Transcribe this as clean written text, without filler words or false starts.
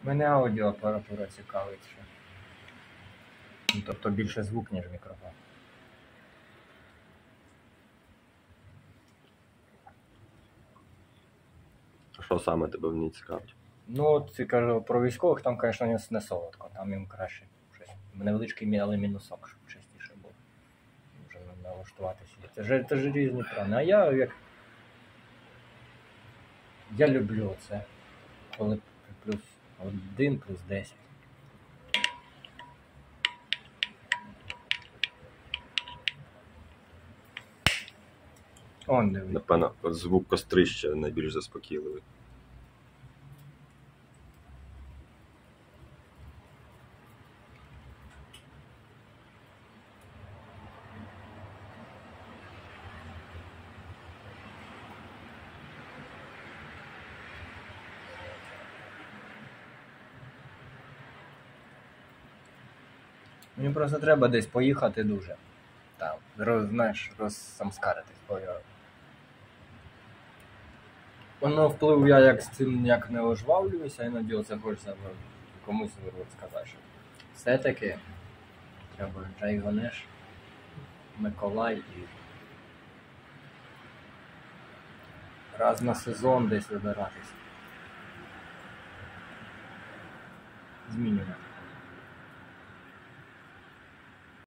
Мене аудіоапаратура цікавить ще. Ну, тобто більше звук, ніж мікрофон. Що саме тебе в ній цікавить? Ну, от я кажу, про військових там, звісно, не солодко, там їм краще щось. Невеличкий, але мінусок, щоб частіше було. Вже налаштуватися. Це ж різні плани. А я як. Я люблю це. Коли плюс 1, плюс 10. Он дивись. Напевно, звук кострища найбільш заспокійливий. Мені просто треба десь поїхати дуже. Там, знаєш, розсамскаритись, бо я... Воно вплив, я як з цим ніяк не ожвавлююся, іноді оце хочеться комусь сказати, що все-таки треба Джей Ганеш, Миколай і раз на сезон десь вибиратися. Змінювати.